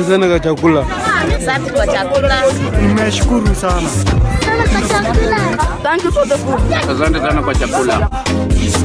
sana kwa chakula. Asante kwa chakula. Nimeshukuru sana. Thank you for the food. Asante sana kwa chakula.